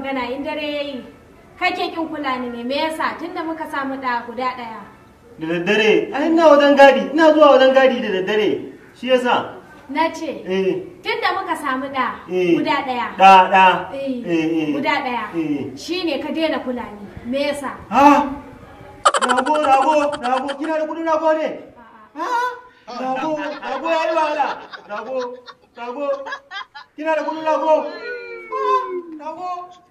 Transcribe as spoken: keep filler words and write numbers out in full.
magana in dare yayi kake kin kula ni ne me yasa tunda muka samu da guda daya da daddare ai ina wajen gadi ina zuwa wajen gadi da daddare shi yasa na ce eh tunda muka samu da Eh. guda daya da da eh eh guda daya eh shine ka daina kula ni me yasa ha rago rago rago kina da kudin rago ne ha rago rago yayi wahala rago rago kina da kudin rago ha rago